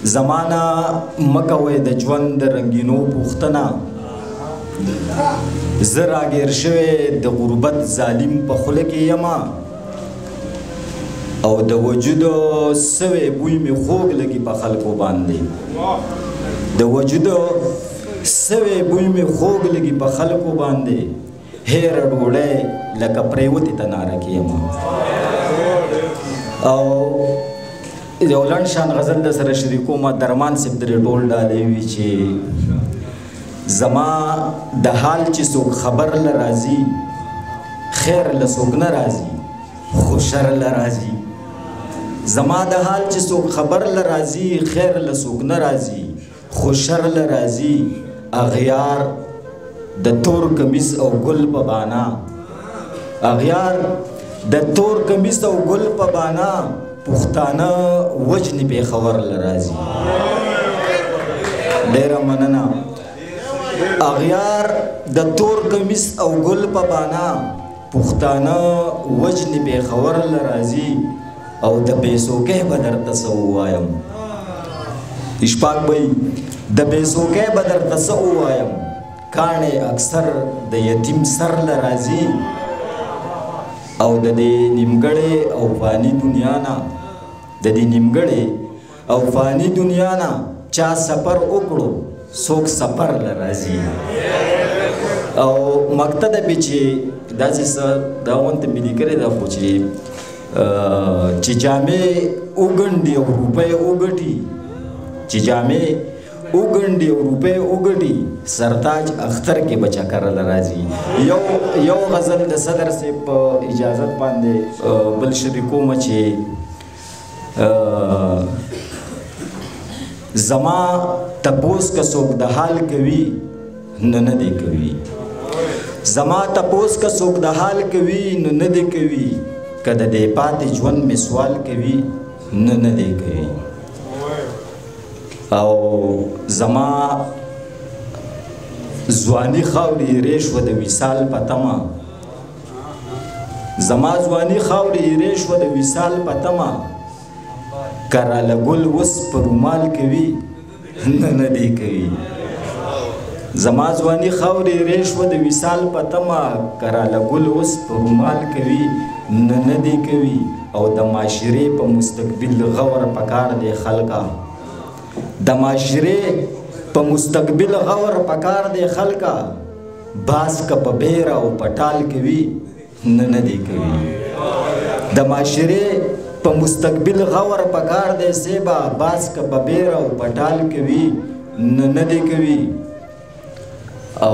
زمانہ مکوئ د ژوند د رنګینو پوښتنه زه راګیر شوی د غربت ظالم په خوله کې یمه او د وجود سوی بوی مې خوږ لګي په خلکو باندې د وجود سوی بوی مې خوږ لګي په خلکو باندې هیره ډوډۍ لکه پریوتې ته ناره کې یمه او یو لنډ شان غزل در سره شریکوم درمان صاحب درې ټول ډالې وي چې زما د حال چې څوک خبر له راځي خیر له څوک نه راځي خو شر له راځي زما د حال چې څوک خبر له راځي خیر له څوک نه راځي خو شر له راځي اغیار د تور کمیس او ګل په بانا اغیار د تور کمیس او ګل په بانا پښتانه وجنې پېښور له راځي ډېره مننه اغیار د تور کمیس او ګل په بانا پښتانه وجنې پېښور له راځي او د بېڅوکۍ به درته څه ووایم اشفاق بھائی د بېڅوکۍ به درته څه ووایم کاڼې اکثر د یتیم سر له راځي او د دې نیمګړې او فاني دنیا نه د دې نیمګړې او فاني دنیا نه چا سفر وکړو څوک سفر له راځي او مقصد به چې داسې څه دا غونته مې لیکلې ده خو چې جامې وګنډي او روپۍ وګټي چې جامې وګنډي او روپۍ وګټي سرتاج اختر کې به چکر له راځي یو غزل د صدر صاحب په اجازت باندې بل شریکوم چې زما تپوس که څوک د حال کوي نو نه دی کوي زما تپوس که څوک د حال کوي نو نه دی کوي که د دې پاتې ژوند مې سوال کوي نو نه دی کوي او زما ځواني خاورې ایرې شوه د وصال په تمه زما ځواني خاورې ایرې شوه د وصال په تمه که راله ګل اوس په رومال کوي نه دی کوي زما ځواني خاورې ایرې شوه د وصال په تمه که راله ګل اوس په رومال کوي نه دی کوي او د معاشرې په مستقبل غور پکار دی خلکه د معاشرې په مستقبل غور پکار دی خلکه باز که په بیره او پټال کوي نه دی کوي د معاشرې په مستقبل غور پکار دی سیبا باز که په بیره او پټال کوي نه دی کوي او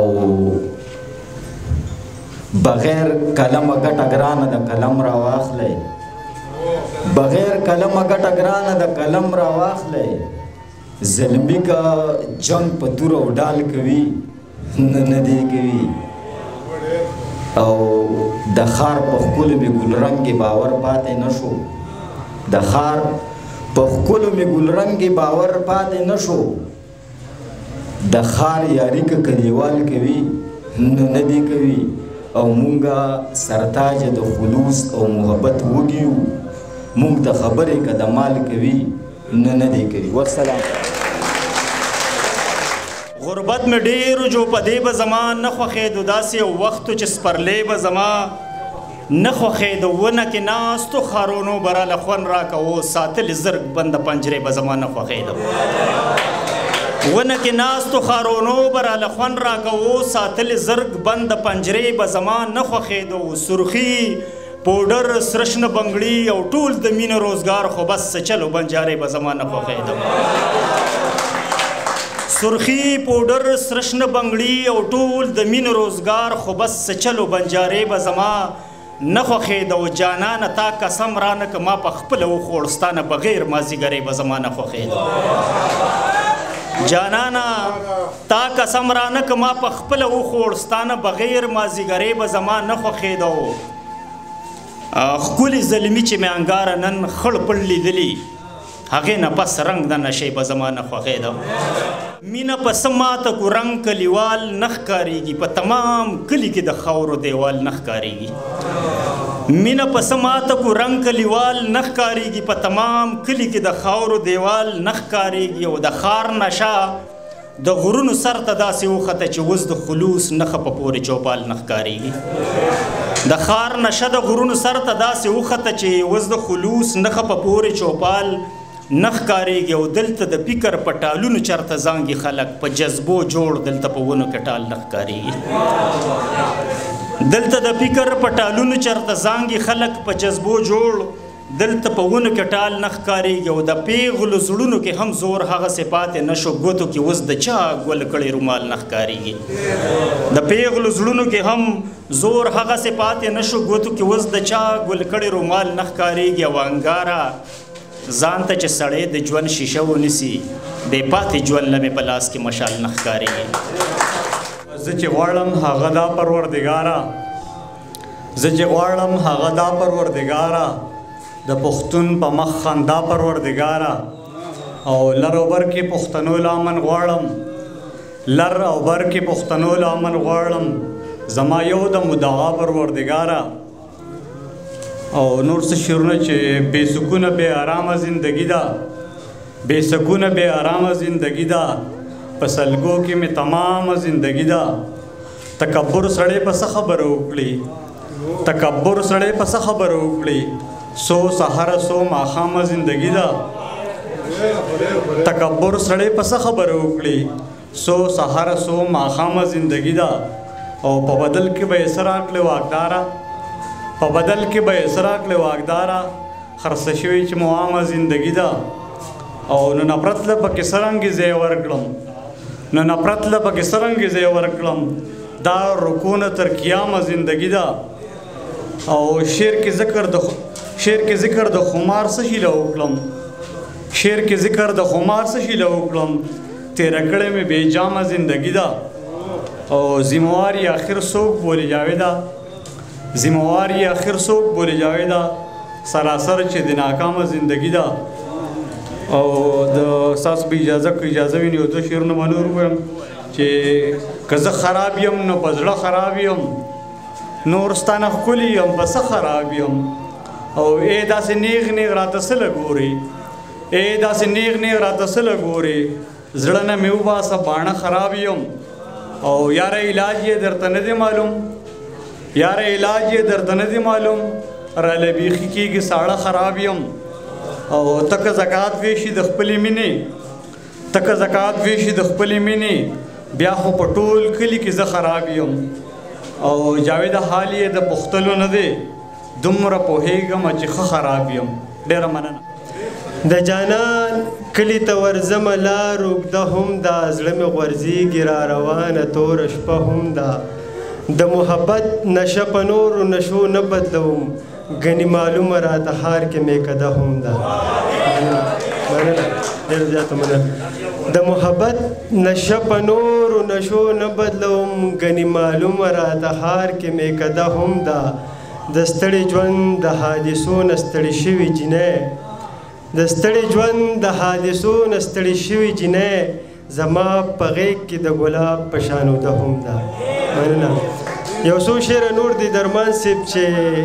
بغیر کلم ګټه ګرانه د قلم را واخلی بغیر کلم ګټه ګرانه د قلم را واخلی ظلمي که جنگ په تور او ډال کوي نه دی کوي او د ښار په ښکلو مې ګلرنګې باور پاتې نه شو د ښار په ښکلو مې ګلرنګې باور پاتې نه شو د ښار یاري که کلیوال کوي نه دی کوي او مونږه سرتاج د خلوص او محبت وګیو مونږ ته خبرې که د مال کوي نه دی کوي والسلام غربت مې ډېر جو په دې به زما نه خوښېدو داسې یو وختو چې سپرلی به زما نه خوښېدو ونه کې ناستو ښارونو به راله خوند راکوو ساتلې زرګ بنده پنجرې به زما نه خوښېدو ونه کې ناستو ښارونو به راله خوند راکوو ساتلې زرګ بنده پنجرې به زما نه خوښېدو سرخي پوډر سره شنه بنګړي او ټول د مینې روزګار خو بس څه چلو بنجارې به زما نه خوښېدو سرخي پوډر سره شنه بنګړي او ټول د مینې روزګار خو بس څه چلو بنجارې به زما نه خوښېدو جانانه تا قسم رانه که ما په خپله وخوړ ستا نه بغیر مازدیګرې به زما نه خوښېدو جانانا تا قسم رانه که ما په خپله وخوړ ستا نه بغیر مازدیګرې به زما نه خوښېدو ښکلې زلمي چې مې انګاره نن خړ پړ لیدلي هغې نه پس رنګ د نشې به زما نه خوښېدو مینه په څه ماته کو رنګ کلیوال نه ښکارېږي په تمام کلي کې د خاورو دیوال نه ښکارېږي مینه په سماته کو رنگ کلیوال نخ کاریږي په تمام کلی کې د خاورو دیوال نخ کاریږي او د خار نشه د غرونو سر ته داسې وخته چې اوس د خلوص نخه په پورې چوپال نخ کاریږي د خار نشه د غرونو سر ته داسې وخته چې اوس د خلوص نخه په پورې چوپال نخ کاریږي او دلته د فکر په ټالونو چرته زانګي خلک په جذبو جوړ دلته په ونو کې ټال نخ کاریږي دلته د فکر په ټالونو چرته زانګي خلک په جذبو جوړ دلته په ونو کې ټال نخ کاریږي او د پیغلو زړونو کې هم زور هغه صفات نشو ګوتو کې اوس د چا ګول کړي رومال نخ کاریږي د پیغلو زړونو کې هم زور هغه صفات نشو ګوتو کې اوس د چا ګول کړي رومال نخ کاریږي او انګارا ځان ته چې سړی د ژوند شیشه ونیسي د پاتې ژوند لمې په لاس کې مشال نخ کاریږي زه چې غواړم هغه دا پروردګاره زه چې غواړم هغه دا پروردګاره د پښتون په مخ خندا پروردګاره او لر او بر کې پښتنو لامن غواړم لر او بر کې پښتنو لامن غواړم زما یو د مدعا پروردګاره او نور څه شعرونه چې بې سکونه بې آرامه زندگی ده بې سکونه بې آرامه زندگی ده په سلګو کې مې تمامه زندگی ده تکبر سړی په څه خبره وکړي تکبر سړی په څه خبره وکړي سو سحر سو ماښامه زندگی ده تکبر سړی په څه خبره وکړي سو سحر سو ماښامه زندگی ده او په بدل کې به یې څه راکړې واګداره په بدل کې به یې څه راکړې واګداره خرڅه شوې چې مو عامه زندگی ده او نو نفرت له پکې څرنګې ځای ورکړم نو نفرت له پکې څرنګې ځای ورکړم دا رکونه تر قیامه زندگی ده او شعر کې ذکر د خمار څه شي له وکړم شعر کې ذکر د خمار څه شي له وکړم تیره کړې مې بې جامه زندگی ده او ذموار یې آخر څوک بولې جاویده ذموار یې آخر څوک بولې جاویده سراسر چې د ناکامه زندگی ده او د ساس به اجازه وي نو 2 شعرونه به نور ووایم چې که زه خراب یم نو په زړه خراب یم نور ستانه ښکلي یم په څه خراب یم او ای داسې نیغ نیغ راته څه لګورې ای داسې نیغ نیغ راته څه لګورې زړه نه مې وباسه باڼه خراب یم او یاره علاج یې درته نه دی معلوم یاره علاج یې درته نه دی معلوم راله بیخي کېږي ساړه خراب یم او تکه زکات ویشي د خپلې مینې تکه زکات ویشي د خپلې مینې بیا خو په ټول کلي کې زه خراب یم او جاوید حال یې د پوښتلو نه دی دومره پوهېږم چې ښه خراب یم ډېره مننه د جانان کلی ته ورځمه لار اوږده هم ده زړه مې غورځېږي را روانه توره شپه هم ده د محبت نشه په نورو نشو نه بدلوم ګنې معلومه راته ښار کې میکده هم ده مننه ډېره زیاته مننه د محبت نشه په نورو نشو نه بدلوم ګنې معلومه راته ښار کې میکده هم ده د ستړي ژوند د حادثو نه ستړي شوي جینۍ د ستړي ژوند د حادثو نه ستړي شوي جینۍ زما په غېږ کې د ګلاب په شانوده هم ده مننه یو څو شعره نور دي درمان صاحب چې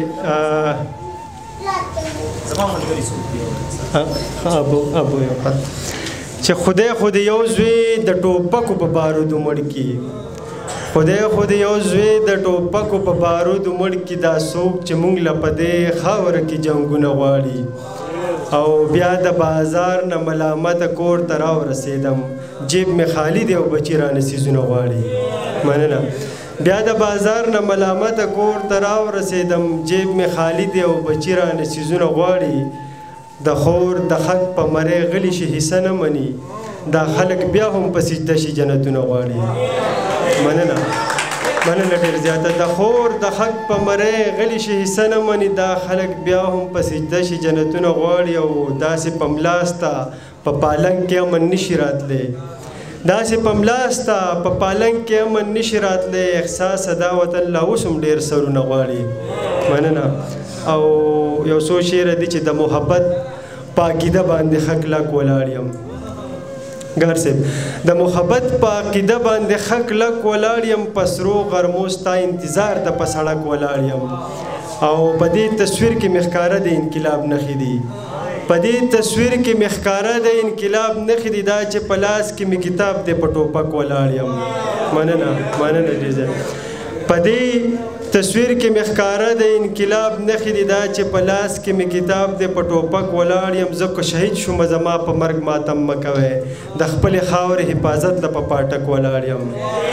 چې خدای خو د یو زوی د ټوپکو په بارودو مړ کړي خدای خو د یو زوی د ټوپکو په بارودو مړ کړي دا څوک چې موږ له په دې خاوره کې جنګونه غواړي او بیا د بازار نه ملامته کور ته راورسېدم جیب مې خالی دی او بچي رانه څیزونه غواړي مننه بیا د بازار نه ملامته کور ته راورسېدم جیب مې خالی دی او بچي رانه څیزونه غواړي د خور د حق په مرۍ غلی شي حصه نه مني دا خلک بیا هم په سجده شي جنتونه غواړي مننه مننه ډېر زیاته د خور د حق په مرۍ غلی شي حصه نه مني دا خلک بیا هم په سجده شي جنتونه غواړي او داسې په ملاسته په پالنګ کې امن نشي راتلی داسې په ملاسته په پالنګ کې امن نشي راتلی احساس دا وطن لا اوس هم ډېر سرونه غواړي مننه او یو څو شعره دي چې د محبت په عقیده باندې ښه کلک ولاړ یم ګار صاحب د محبت په عقیده باندې ښه کلک ولاړ یم په سرو غرمو ستا انتظار ته په سړک ولاړ یم او په دې تصویر کې مخکاره د انقلاب نښې دي په دې تصویر کې مخکاره د انقلاب نښې دي دا چې په لاس کې مې کتاب دی په ټوپک ولاړ یم مننه ډېر په دې تصویر کې مخکاره د انقلاب نښې دي دا چې په لاس کې مې کتاب دی په ټوپک ولاړ یم زه که شهید شوم زما په مرګ ماتم مه کوئ د خپلې خاورې حفاظت له په پاټک ولاړ یم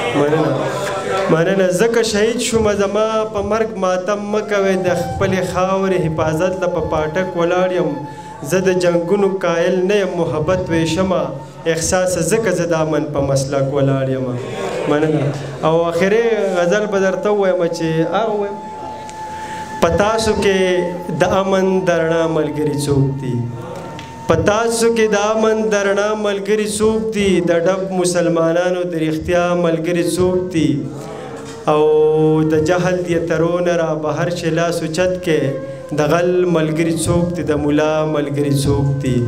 مننه زه که شهید شوم زما په مرګ ماتم مه کوئ د خپلې خاورې حفاظت له په پاټک ولاړ یم زه د جنګونو قایل نه یم محبت ویشمه احساس ځکه زه د امن په مسلک ولاړ یم مننه او آخري غزل به درته ووایم چې هغه ووایم په تاسو کې د امن د رڼا ملګري څوک دي په تاسو کې د امن د رڼا ملګري څوک دي د ډب مسلمانانو د رښتیا ملګري څوک دي او د جهل د ترونه را بهر شي لاس اوچت کې د غل ملګري څوک دي د ملا ملګري څوک دي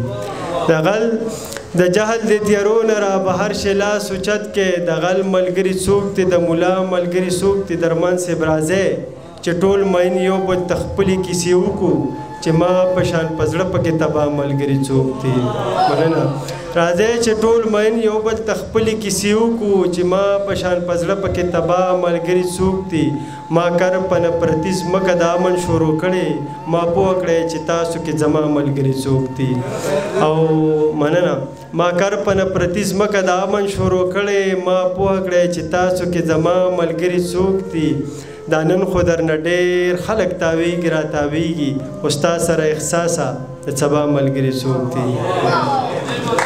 د جهل د تیارونه را بهر شي لاس اوچت کې د غل ملګري څوک دي د ملا ملګري څوک دي درمن صاحب راځئ چې ټول مین یو بل ته خپلې کیسې وکړو چې ما په شان په زړه پکې تباه ملګري څوک دي مننه راځئ چې ټول مین یو بل ته خپلې کیسې وکړو چې ما په شان په زړه پکې تباه ملګري څوک دي ما کر په نفرتي ځمکه د امن شروع کړې ما پوه کړی چې تاسو کې زما ملګري څوک دي او مننه ما کر په نفرتي ځمکه د امن شروع کړې ما پوه کړی چې تاسو کې زما ملګري څوک دي دا نن خو درنه ډېر خلک تاویږي را تاویږي خو ستا سره احساسه د سبا ملګري څوک دي